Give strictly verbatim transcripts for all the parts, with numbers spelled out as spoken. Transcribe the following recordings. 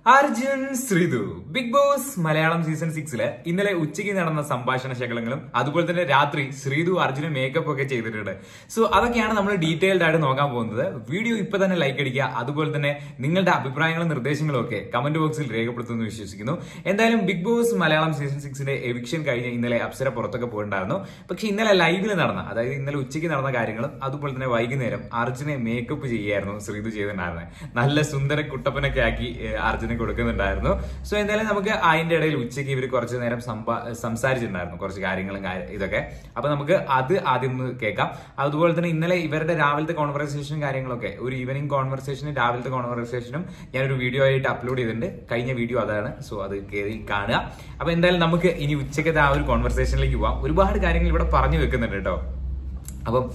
Arjun Sreethu Bigg Boss Malayalam season സിക്സില് ഇന്നലെ ഉച്ചയ്ക്ക് നടന്ന സംഭാഷണ ശകലങ്ങളും അതുപോലെ തന്നെ രാത്രി ശ്രീതു അർജുന് മേക്കപ്പ് ഒക്കെ ചെയ്തിട്ടുണ്ട്. സോ അതൊക്കെയാണ് നമ്മൾ ഡീറ്റെയിൽഡ് ആയിട്ട് നോക്കാൻ പോകുന്നത്. വീഡിയോ ഇപ്പൊ തന്നെ ലൈക്ക് അടിക്കുക. അതുപോലെ തന്നെ നിങ്ങളുടെ അഭിപ്രായങ്ങളും നിർദ്ദേശങ്ങളും ഒക്കെ കമന്റ് ബോക്സിൽ രേഖപ്പെടുത്തുമെന്ന് വിശ്വസിക്കുന്നു. എന്തായാലും ബിഗ് ബോസ് മലയാളം സീസൺ സിക്സിന്റെ എവിക്ഷൻ കഴിഞ്ഞ് ഇന്നലെ അപ്സര പുറത്തൊക്കെ പോയിട്ടുണ്ടായിരുന്നു. പക്ഷെ ഇന്നലെ ലൈവിൽ നടന്ന, അതായത് ഇന്നലെ ഉച്ചയ്ക്ക് നടന്ന കാര്യങ്ങളും അതുപോലെ തന്നെ വൈകുന്നേരം അർജുനെ മേക്കപ്പ് ചെയ്യായിരുന്നു ശ്രീതു ചെയ്തിട്ടുണ്ടായിരുന്നത്. നല്ല സുന്ദര കുട്ടപ്പനൊക്കെ ആക്കി അർജുനെ കൊടുക്കുന്നുണ്ടായിരുന്നു. സോ എന്തായാലും നമുക്ക് അതിന്റെ ഇടയിൽ ഉച്ചയ്ക്ക് ഇവർ കുറച്ചു നേരം സംസാരിച്ചിട്ടുണ്ടായിരുന്നു കുറച്ച് കാര്യങ്ങളും ഇതൊക്കെ. അപ്പൊ നമുക്ക് അത് ആദ്യം ഒന്ന് കേൾക്കാം. അതുപോലെ തന്നെ ഇന്നലെ ഇവരുടെ രാവിലത്തെ കോൺവെർസേഷൻ കാര്യങ്ങളൊക്കെ, ഒരു ഈവനിങ് കോൺവെർസേഷനും രാവിലത്തെ കോൺവെർസേഷനും ഞാനൊരു വീഡിയോ ആയിട്ട് അപ്ലോഡ് ചെയ്തിട്ടുണ്ട്. കഴിഞ്ഞ വീഡിയോ അതാണ്. സോ അത് കയറി കാണുക. അപ്പൊ എന്തായാലും നമുക്ക് ഇനി ഉച്ചക്കത്തെ ആ ഒരു കോൺവെർസേഷനിലേക്ക് പോവാം. ഒരുപാട് കാര്യങ്ങൾ ഇവിടെ പറഞ്ഞു വെക്കുന്നുണ്ട് കേട്ടോ. അപ്പം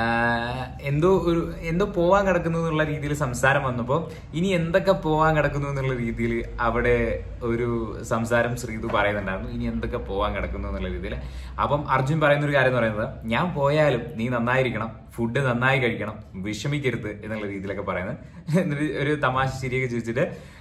എന്തോ ഒരു എന്തോ പോവാൻ കിടക്കുന്നു എന്നുള്ള രീതിയിൽ സംസാരം വന്നപ്പോൾ ഇനി എന്തൊക്കെ പോവാൻ കിടക്കുന്നു എന്നുള്ള രീതിയിൽ അവിടെ ഒരു സംസാരം ശ്രീതു പറയുന്നുണ്ടായിരുന്നു. ഇനി എന്തൊക്കെ പോവാൻ കിടക്കുന്നു എന്നുള്ള രീതിയിൽ. അപ്പം അർജുൻ പറയുന്ന ഒരു കാര്യം എന്ന് പറയുന്നത്, ഞാൻ പോയാലും നീ നന്നായിരിക്കണം, ഫുഡ് നന്നായി കഴിക്കണം, വിഷമിക്കരുത് എന്നുള്ള രീതിയിലൊക്കെ പറയുന്നത്. എന്നിട്ട് ഒരു തമാശ ശരിയൊക്കെ ചോദിച്ചിട്ട്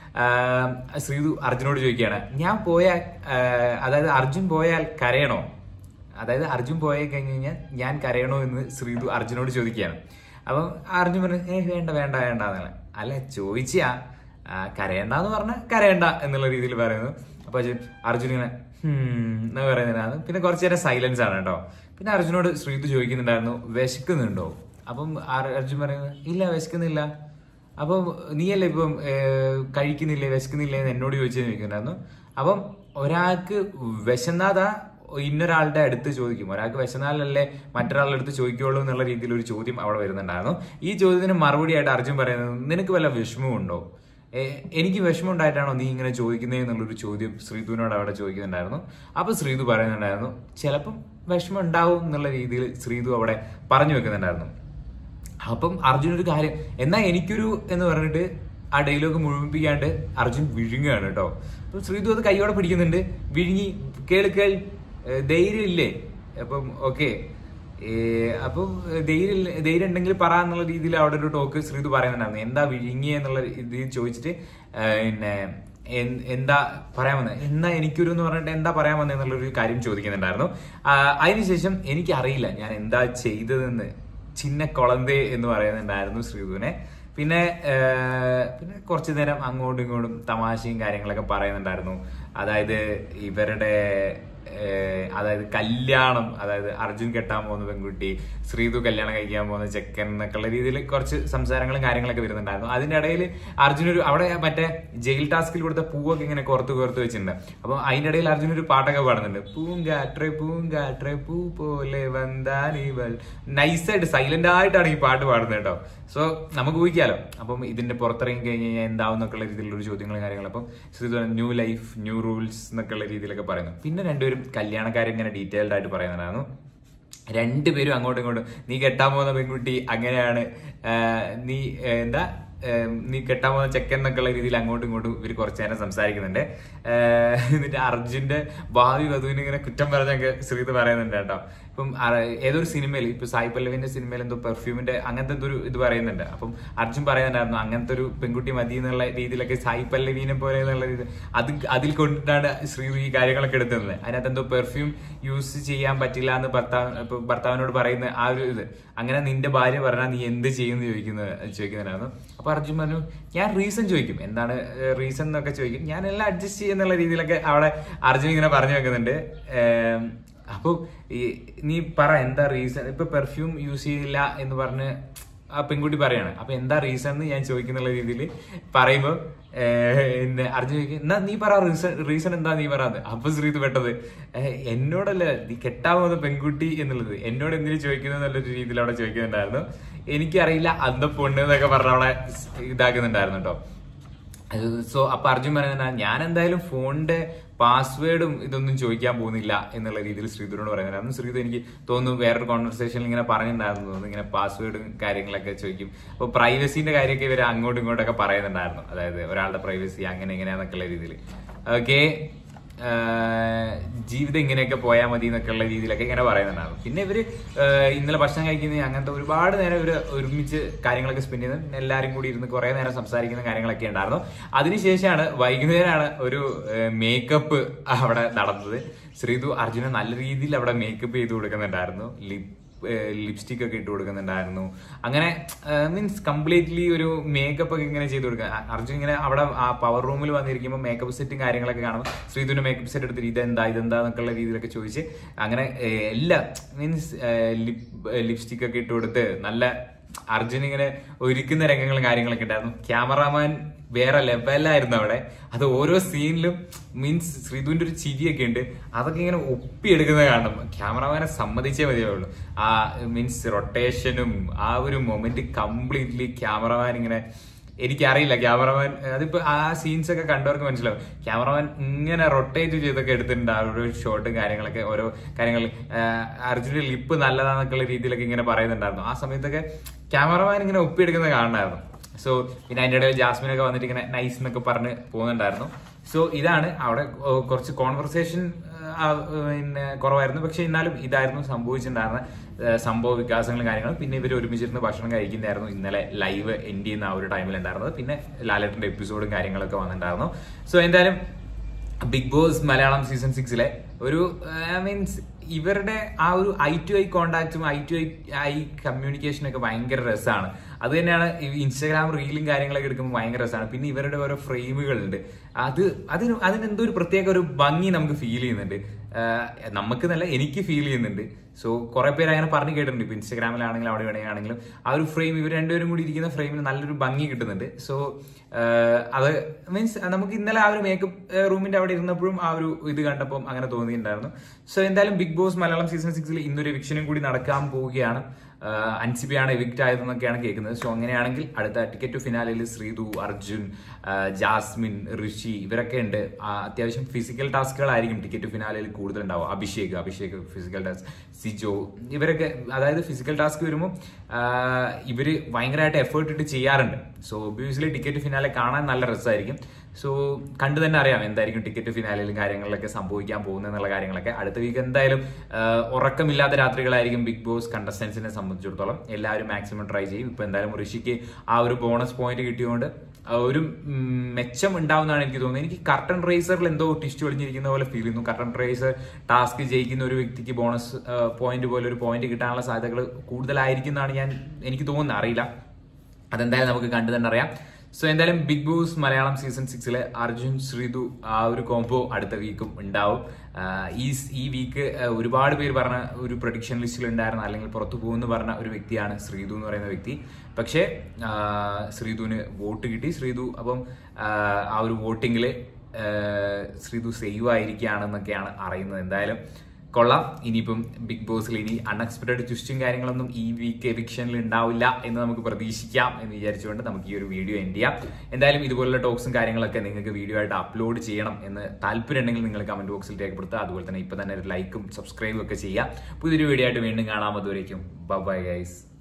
ശ്രീതു അർജുനോട് ചോദിക്കുകയാണ്, ഞാൻ പോയാൽ, അതായത് അർജുൻ പോയാൽ കരയണോ, അതായത് അർജുൻ പോയി കഴിഞ്ഞ് കഴിഞ്ഞാൽ ഞാൻ കരയണോ എന്ന് ശ്രീതു അർജുനോട് ചോദിക്കുകയാണ്. അപ്പം അർജുൻ പറഞ്ഞു, ഏ വേണ്ട വേണ്ട വേണ്ട എന്നുള്ള. അല്ല ചോദിച്ചാ കരയണ്ടെന്ന് പറഞ്ഞാൽ കരയണ്ട എന്നുള്ള രീതിയിൽ പറയുന്നു. അപ്പൊ അർജുൻ ഇങ്ങനെ എന്ന് പറയുന്നതിനാണ്. പിന്നെ കുറച്ചു നേരം സൈലൻസ് ആണ് കേട്ടോ. പിന്നെ അർജുനോട് ശ്രീതു ചോദിക്കുന്നുണ്ടായിരുന്നു, വിശക്കുന്നുണ്ടോ? അപ്പം അർജുൻ പറയുന്നത്, ഇല്ല വിശക്കുന്നില്ല. അപ്പം നീയല്ലേ ഇപ്പം കഴിക്കുന്നില്ലേ, വിശക്കുന്നില്ലേ എന്ന് എന്നോട് ചോദിച്ചു ചോദിക്കുന്നുണ്ടായിരുന്നു. അപ്പം ഒരാൾക്ക് വിശന്നാതാ ഇന്നൊരാളുടെ അടുത്ത് ചോദിക്കും, ഒരാൾക്ക് വിശന്നാലല്ലേ മറ്റൊരാളുടെ അടുത്ത് ചോദിക്കുള്ളൂ എന്നുള്ള രീതിയിൽ ഒരു ചോദ്യം അവിടെ വരുന്നുണ്ടായിരുന്നു. ഈ ചോദ്യത്തിന് മറുപടി ആയിട്ട് അർജുൻ പറയുന്നത്, നിനക്ക് വല്ല വിഷമമുണ്ടോ, എനിക്ക് വിഷമം ഉണ്ടായിട്ടാണോ നീ ഇങ്ങനെ ചോദിക്കുന്നത് എന്നുള്ളൊരു ചോദ്യം ശ്രീതുവിനോട് അവിടെ ചോദിക്കുന്നുണ്ടായിരുന്നു. അപ്പൊ ശ്രീതു പറയുന്നുണ്ടായിരുന്നു, ചിലപ്പം വിഷമം ഉണ്ടാവും എന്നുള്ള രീതിയിൽ ശ്രീതു അവിടെ പറഞ്ഞു വെക്കുന്നുണ്ടായിരുന്നു. അപ്പം അർജുൻ ഒരു കാര്യം, എന്നാ എനിക്കൊരു എന്ന് പറഞ്ഞിട്ട് ആ ഡയലോഗ് മുഴുമിപ്പിക്കാണ്ട് അർജുൻ വിഴുങ്ങുകയാണ് കേട്ടോ. അപ്പൊ ശ്രീതു അത് കൈയോടെ പിടിക്കുന്നുണ്ട്, വിഴുങ്ങി കേൾ കേൾ ധൈര്യം ഇല്ലേ, അപ്പം ഓക്കെ അപ്പം ധൈര്യം ധൈര്യം ഉണ്ടെങ്കിൽ പറ എന്നുള്ള രീതിയിൽ അവിടെ ഒരു ടോക്ക് ശ്രീതു പറയുന്നുണ്ടായിരുന്നു. എന്താ വിഴുങ്ങിയ എന്നുള്ള രീതിയിൽ ചോദിച്ചിട്ട് പിന്നെ എന്താ പറയാൻ വന്നത്, എന്നാ എനിക്കൊരു എന്ന് പറഞ്ഞിട്ട് എന്താ പറയാൻ വന്നത് എന്നുള്ളൊരു കാര്യം ചോദിക്കുന്നുണ്ടായിരുന്നു. അതിനുശേഷം എനിക്കറിയില്ല ഞാൻ എന്താ ചെയ്തതെന്ന് ചിന്ന കൊളന്തേ എന്ന് പറയുന്നുണ്ടായിരുന്നു ശ്രീതുവിനെ. പിന്നെ പിന്നെ കുറച്ചു നേരം അങ്ങോട്ടും ഇങ്ങോട്ടും തമാശയും കാര്യങ്ങളൊക്കെ പറയുന്നുണ്ടായിരുന്നു. അതായത് ഇവരുടെ അതായത് കല്യാണം, അതായത് അർജുൻ കെട്ടാൻ പോകുന്ന പെൺകുട്ടി, ശ്രീതു കല്യാണം കഴിക്കാൻ പോകുന്ന ചെക്കൻ എന്നൊക്കെയുള്ള രീതിയിൽ കുറച്ച് സംസാരങ്ങളും കാര്യങ്ങളൊക്കെ വരുന്നുണ്ടായിരുന്നു. അതിന്റെ ഇടയിൽ അർജുൻ ഒരു അവിടെ മറ്റേ ജയിൽ ടാസ്കിൽ കൊടുത്ത പൂവൊക്കെ ഇങ്ങനെ കോർത്ത് കോർത്ത് വെച്ചിട്ടുണ്ട്. അപ്പൊ അതിന്റെ ഇടയിൽ അർജുൻ ഒരു പാട്ടൊക്കെ പാടുന്നുണ്ട്, പൂങ്കാട്രെ പൂങ്കാട്രെ പൂ പോലെ വന്താനിവൾ. നൈസായിട്ട് സൈലന്റ് ആയിട്ടാണ് ഈ പാട്ട് പാടുന്നത് കേട്ടോ. സോ നമുക്ക് ഊഹിക്കാലോ അപ്പം ഇതിന്റെ പുറത്തിറങ്ങി കഴിഞ്ഞ് കഴിഞ്ഞാൽ എന്താവും എന്നൊക്കെയുള്ള രീതിയിലുള്ള ചോദ്യങ്ങളും കാര്യങ്ങളും. അപ്പം Sreethu new life new rules എന്നൊക്കെയുള്ള രീതിയിലൊക്കെ പറയുന്നു. പിന്നെ രണ്ടുപേരും കല്യാണക്കാരെ ഇങ്ങനെ ഡീറ്റെയിൽഡ് ആയിട്ട് പറയുന്നുണ്ടായിരുന്നു. രണ്ടുപേരും അങ്ങോട്ടും ഇങ്ങോട്ടും, നീ കെട്ടാൻ പോകുന്ന പെൺകുട്ടി അങ്ങനെയാണ്, നീ എന്താ നീ കെട്ടാൻ പോകുന്ന ചെക്കൻ എന്നൊക്കെയുള്ള രീതിയിൽ അങ്ങോട്ടും ഇങ്ങോട്ടും ഇവർ കുറച്ചു നേരം സംസാരിക്കുന്നുണ്ട്. എന്നിട്ട് അർജുന്റെ ഭാവി വധുവിന് ഇങ്ങനെ കുറ്റം പറഞ്ഞൊക്കെ ശ്രീതു പറയുന്നുണ്ട് കേട്ടോ. ഇപ്പം ഏതൊരു സിനിമയിൽ, ഇപ്പൊ സായി പല്ലവിന്റെ സിനിമയിൽ എന്തോ പെർഫ്യൂമിന്റെ അങ്ങനത്തെ ഒരു ഇത് പറയുന്നുണ്ട്. അപ്പം അർജുൻ പറയുന്നുണ്ടായിരുന്നു, അങ്ങനത്തെ ഒരു പെൺകുട്ടി മതി എന്നുള്ള രീതിയിലൊക്കെ സായി പല്ലവിനെ പോലെ എന്നുള്ള രീതി അത് അതിൽ കൊണ്ടിട്ടാണ് ശ്രീതു ഈ കാര്യങ്ങളൊക്കെ എടുത്തത്. അതിനകത്ത് എന്തോ പെർഫ്യൂം യൂസ് ചെയ്യാൻ പറ്റില്ല എന്ന് ഭർത്താവ് ഇപ്പൊ ഭർത്താവിനോട് പറയുന്ന ആ ഒരു ഇത്, അങ്ങനെ നിന്റെ ഭാര്യ പറഞ്ഞാൽ നീ എന്ത് ചെയ്യുമെന്ന് ചോദിക്കുന്നത് ചോദിക്കുന്നുണ്ടായിരുന്നു. അപ്പൊ അർജുൻ പറഞ്ഞു, ഞാൻ റീസൺ ചോദിക്കും, എന്താണ് റീസൺ എന്നൊക്കെ ചോദിക്കും, ഞാൻ എല്ലാം അഡ്ജസ്റ്റ് ചെയ്യുന്നുള്ള രീതിയിലൊക്കെ അവിടെ അർജുൻ ഇങ്ങനെ പറഞ്ഞു വെക്കുന്നുണ്ട്. അപ്പൊ ഈ നീ പറ എന്താ റീസൺ, ഇപ്പൊ പെർഫ്യൂം യൂസ് ചെയ്യില്ല എന്ന് പറഞ്ഞ് ആ പെൺകുട്ടി പറയാണ്. അപ്പൊ എന്താ റീസൺ എന്ന് ഞാൻ ചോദിക്കുന്നുള്ള രീതിയിൽ പറയുമ്പോ അർജുൻ ചോദിക്കും, എന്നാ നീ പറ റീസൺ റീസൺ എന്താ നീ പറയാത്. അപ്പൊ ശ്രീതു പെട്ടത്, എന്നോടല്ല നീ കെട്ടാൻ പോകുന്ന പെൺകുട്ടി എന്നുള്ളത് എന്നോട് എന്തിനു ചോദിക്കുന്നത് എന്നുള്ളൊരു രീതിയിൽ അവിടെ ചോദിക്കുന്നുണ്ടായിരുന്നു. എനിക്കറിയില്ല അന്ത പൊണ്ണ് എന്നൊക്കെ പറഞ്ഞ അവിടെ ഇതാക്കുന്നുണ്ടായിരുന്നു കേട്ടോ. സോ അപ്പൊ അർജുൻ പറയുന്ന, ഞാൻ എന്തായാലും ഫോണിന്റെ പാസ്വേഡും ഇതൊന്നും ചോദിക്കാൻ പോകുന്നില്ല എന്നുള്ള രീതിയിൽ ശ്രീധുനോട് പറയുന്നുണ്ടായിരുന്നു. ശ്രീധു എനിക്ക് തോന്നുന്നു വേറൊരു കോൺവെർസേഷനിൽ ഇങ്ങനെ പറഞ്ഞിട്ടുണ്ടായിരുന്നു തോന്നുന്നു, ഇങ്ങനെ പാസ്വേഡും കാര്യങ്ങളൊക്കെ ചോദിക്കും. അപ്പൊ പ്രൈവസിന്റെ കാര്യമൊക്കെ ഇവർ അങ്ങോട്ടും ഇങ്ങോട്ടൊക്കെ പറയുന്നുണ്ടായിരുന്നു, അതായത് ഒരാളുടെ പ്രൈവസി അങ്ങനെ എങ്ങനെയാന്നൊക്കെയുള്ള രീതിയിൽ. ഓക്കെ ജീവിതം ഇങ്ങനെയൊക്കെ പോയാൽ മതി എന്നൊക്കെയുള്ള രീതിയിലൊക്കെ ഇങ്ങനെ പറയുന്നുണ്ടായിരുന്നു. പിന്നെ ഇവര് ഇന്നലെ ഭക്ഷണം കഴിക്കുന്ന അങ്ങനത്തെ ഒരുപാട് നേരം ഇവര് ഒരുമിച്ച് കാര്യങ്ങളൊക്കെ സ്പെൻഡ് ചെയ്യുന്നത്, എല്ലാവരും കൂടി ഇരുന്ന് കുറെ നേരം സംസാരിക്കുന്ന കാര്യങ്ങളൊക്കെ ഉണ്ടായിരുന്നു. അതിനുശേഷമാണ് വൈകുന്നേരമാണ് ഒരു മേക്കപ്പ് അവിടെ നടന്നത്. ശ്രീതു അർജുന നല്ല രീതിയിൽ അവിടെ മേക്കപ്പ് ചെയ്ത് കൊടുക്കുന്നുണ്ടായിരുന്നു. ലിപ് ലിപ്സ്റ്റിക് ഒക്കെ ഇട്ട് കൊടുക്കുന്നുണ്ടായിരുന്നു. അങ്ങനെ മീൻസ് കംപ്ലീറ്റ്ലി ഒരു മേക്കപ്പ് ഒക്കെ ഇങ്ങനെ ചെയ്ത് കൊടുക്കുക. അർജുൻ ഇങ്ങനെ അവിടെ ആ പവർ റൂമിൽ വന്നിരിക്കുമ്പോൾ മേക്കപ്പ് സെറ്റും കാര്യങ്ങളൊക്കെ കാണുമ്പോൾ ശ്രീധുവിന്റെ മേക്കപ്പ് സെറ്റ് എടുത്തിട്ട് ഇതെന്താ ഇതെന്താ എന്നൊക്കെയുള്ള രീതിയിലൊക്കെ ചോദിച്ച് അങ്ങനെ എല്ലാം മീൻസ് ലിപ് ലിപ്സ്റ്റിക് ഒക്കെ ഇട്ട് കൊടുത്ത് നല്ല അർജുൻ ഇങ്ങനെ ഒരുക്കുന്ന രംഗങ്ങളും കാര്യങ്ങളൊക്കെ ഉണ്ടായിരുന്നു. ക്യാമറാമാൻ വേറെ ലെവലായിരുന്നു അവിടെ. അത് ഓരോ സീനിലും മീൻസ് ശ്രീധുവിന്റെ ഒരു ചിരിയൊക്കെ ഉണ്ട്, അതൊക്കെ ഇങ്ങനെ ഒപ്പിയെടുക്കുന്നത് കാണണം. ക്യാമറാമാനെ സമ്മതിച്ചേ മതിയാവുള്ളൂ. ആ മീൻസ് റൊട്ടേഷനും ആ ഒരു മൊമെന്റ് കംപ്ലീറ്റ്ലി ക്യാമറമാൻ ഇങ്ങനെ, എനിക്കറിയില്ല ക്യാമറമാൻ അതിപ്പോ ആ സീൻസ് ഒക്കെ കണ്ടവർക്ക് മനസ്സിലാവും. ക്യാമറമാൻ ഇങ്ങനെ റൊട്ടേറ്റ് ചെയ്തൊക്കെ എടുത്തിട്ടുണ്ട് ആ ഒരു ഷോട്ടും കാര്യങ്ങളൊക്കെ. ഓരോ കാര്യങ്ങൾ അർജുന്റെ ലിപ്പ് നല്ലതാന്നൊക്കെയുള്ള രീതിയിലൊക്കെ ഇങ്ങനെ പറയുന്നുണ്ടായിരുന്നു. ആ സമയത്തൊക്കെ ക്യാമറമാൻ ഇങ്ങനെ ഒപ്പിയെടുക്കുന്നത് കാണണമായിരുന്നു. സോ പിന്നെ അതിന്റെ ഇടയിൽ ജാസ്മിനൊക്കെ വന്നിട്ട് ഇങ്ങനെ നൈസ് എന്നൊക്കെ പറഞ്ഞ് പോകുന്നുണ്ടായിരുന്നു. സോ ഇതാണ് അവിടെ കുറച്ച് കോൺവെർസേഷൻ പിന്നെ കുറവായിരുന്നു, പക്ഷെ എന്നാലും ഇതായിരുന്നു സംഭവിച്ചിട്ടുണ്ടായിരുന്ന സംഭവ വികാസങ്ങളും കാര്യങ്ങളും. പിന്നെ ഇവർ ഒരുമിച്ചിരുന്ന് ഭക്ഷണം കഴിക്കുന്നതായിരുന്നു ഇന്നലെ ലൈവ് എൻഡ് ചെയ്യുന്ന ആ ഒരു ടൈമിൽ ഉണ്ടായിരുന്നത്. പിന്നെ ലാലേട്ടന്റെ എപ്പിസോഡും കാര്യങ്ങളൊക്കെ വന്നിട്ടുണ്ടായിരുന്നു. സോ എന്തായാലും ബിഗ് ബോസ് മലയാളം സീസൺ സിക്സിലെ ഒരു മീൻസ് ഇവരുടെ ആ ഒരു ഐ ടു ഐ കോണ്ടാക്റ്റും ഐ ടു ഐ കമ്മ്യൂണിക്കേഷനും ഒക്കെ ഭയങ്കര രസമാണ്. അത് തന്നെയാണ് ഇൻസ്റ്റാഗ്രാം റീലും കാര്യങ്ങളൊക്കെ എടുക്കുമ്പോൾ ഭയങ്കര രസമാണ്. പിന്നെ ഇവരുടെ ഓരോ ഫ്രെയിമുകളുണ്ട്, അത് അതിന് അതിനെന്തോ ഒരു പ്രത്യേക ഒരു ഭംഗി നമുക്ക് ഫീൽ ചെയ്യുന്നുണ്ട്. നമുക്ക് നല്ല എനിക്ക് ഫീൽ ചെയ്യുന്നുണ്ട്. സോ കുറെ പേര് അങ്ങനെ പറഞ്ഞു കേട്ടിട്ടുണ്ട്. ഇപ്പൊ ഇൻസ്റ്റാഗ്രാമിലാണെങ്കിലും അവിടെ വേണമെങ്കിലും ആ ഒരു ഫ്രെയിം ഇവർ രണ്ടുപേരും കൂടി ഇരിക്കുന്ന ഫ്രെയിമിന് നല്ലൊരു ഭംഗി കിട്ടുന്നുണ്ട്. സോ അത് മീൻസ് നമുക്ക് ഇന്നലെ ആ ഒരു മേക്കപ്പ് റൂമിന്റെ അവിടെ ഇരുന്നപ്പോഴും ആ ഒരു ഇത് കണ്ടപ്പോൾ അങ്ങനെ തോന്നിയിട്ടുണ്ടായിരുന്നു. സോ എന്തായാലും ബിഗ് ബോസ് മലയാളം സീസൺ സിക്സിൽ ഇന്നൊരു എവിക്ഷനും കൂടി നടക്കാൻ പോവുകയാണ്. അൻസിബയാണ് എവിക്റ്റ് ആയതെന്നൊക്കെയാണ് കേൾക്കുന്നത്. സോ അങ്ങനെയാണെങ്കിൽ അടുത്ത ടിക്കറ്റ് ടു ഫിനാലിൽ ശ്രീധു, അർജുൻ, ജാസ്മിൻ, ഋഷി ഇവരൊക്കെ ഉണ്ട്. അത്യാവശ്യം ഫിസിക്കൽ ടാസ്കുകളായിരിക്കും ടിക്കറ്റ് ടു ഫിനാലിൽ കൂടുതൽ ഉണ്ടാവും. അഭിഷേക് അഭിഷേക് ഫിസിക്കൽ ടാസ്ക്, സിജോ ഇവരൊക്കെ, അതായത് ഫിസിക്കൽ ടാസ്ക് വരുമ്പോൾ ഇവര് ഭയങ്കരമായിട്ട് എഫേർട്ട് ഇട്ട് ചെയ്യാറുണ്ട്. സോ ഒബ്വിയസ്ലി ടിക്കറ്റ് ഫിനാലെ കാണാൻ നല്ല രസമായിരിക്കും. സോ കണ്ടു തന്നെ അറിയാം എന്തായിരിക്കും ടിക്കറ്റ് ഫിനാലിലും കാര്യങ്ങളിലൊക്കെ സംഭവിക്കാൻ പോകുന്നതെന്നുള്ള കാര്യങ്ങളൊക്കെ. അടുത്ത വീക്ക് എന്തായാലും ഉറക്കമില്ലാത്ത രാത്രികളായിരിക്കും ബിഗ് ബോസ് കണ്ടസ്റ്റൻസിനെ സംബന്ധിച്ചിടത്തോളം. എല്ലാവരും മാക്സിമം ട്രൈ ചെയ്യും. ഇപ്പൊ എന്തായാലും ഋഷിക്ക് ആ ഒരു ബോണസ് പോയിന്റ് കിട്ടിയതുകൊണ്ട് ഒരു മെച്ചം ഉണ്ടാവുന്നതാണ് എനിക്ക് തോന്നുന്നത്. എനിക്ക് കർട്ടൺ റേസറിൽ എന്തോ ടിസ്റ്റ് ഒളിഞ്ഞിരിക്കുന്ന പോലെ ഫീൽ ചെയ്യുന്നു. കർട്ടൺ റേസർ ടാസ്ക് ജയിക്കുന്ന ഒരു വ്യക്തിക്ക് ബോണസ് പോയിന്റ് പോലെ ഒരു പോയിന്റ് കിട്ടാനുള്ള സാധ്യതകൾ കൂടുതലായിരിക്കുന്നതാണ് ഞാൻ എനിക്ക് തോന്നുന്നത്. അറിയില്ല, അതെന്തായാലും നമുക്ക് കണ്ടു തന്നെ അറിയാം. സോ എന്തായാലും ബിഗ് ബോസ് മലയാളം സീസൺ സിക്സിലെ അർജുൻ ശ്രീധു ആ ഒരു കോംബോ അടുത്ത വീക്കും ഉണ്ടാവും. ഈ ഈ വീക്ക് ഒരുപാട് പേര് പറഞ്ഞ ഒരു പ്രഡിക്ഷൻ ലിസ്റ്റിൽ ഉണ്ടായിരുന്ന അല്ലെങ്കിൽ പുറത്തു പോകുമെന്ന് പറഞ്ഞ ഒരു വ്യക്തിയാണ് ശ്രീധു എന്ന് പറയുന്ന വ്യക്തി. പക്ഷേ ശ്രീധുവിന് വോട്ട് കിട്ടി. ശ്രീധു അപ്പം ആ ഒരു വോട്ടിങ്ങിൽ ശ്രീധു സേവ് ആയിരിക്കുകയാണെന്നൊക്കെയാണ് അറിയുന്നത്. എന്തായാലും കൊള്ളാം. ഇനിയിപ്പം ബിഗ് ബോസിൽ ഇനി അൺഎക്സ്പെക്ടഡ് ട്വിസ്റ്റും കാര്യങ്ങളൊന്നും ഈ വീക്ക് എവിക്ഷനിൽ ഉണ്ടാവില്ല എന്ന് നമുക്ക് പ്രതീക്ഷിക്കാം എന്ന് വിചാരിച്ചുകൊണ്ട് നമുക്ക് ഈ ഒരു വീഡിയോ എൻഡ് ചെയ്യാം. എന്തായാലും ഇതുപോലുള്ള ടോക്സും കാര്യങ്ങളൊക്കെ നിങ്ങൾക്ക് വീഡിയോ ആയിട്ട് അപ്ലോഡ് ചെയ്യണം എന്ന് താല്പര്യം ഉണ്ടെങ്കിൽ നിങ്ങൾ കമന്റ് ബോക്സിൽ രേഖപ്പെടുത്തുക. അതുപോലെ തന്നെ ഇപ്പൊ തന്നെ ഒരു ലൈക്കും സബ്സ്ക്രൈബും ഒക്കെ ചെയ്യാം. പുതിയൊരു വീഡിയോ ആയിട്ട് വീണ്ടും കാണാം. അതുവരേക്കും ബൈ ഗൈസ്.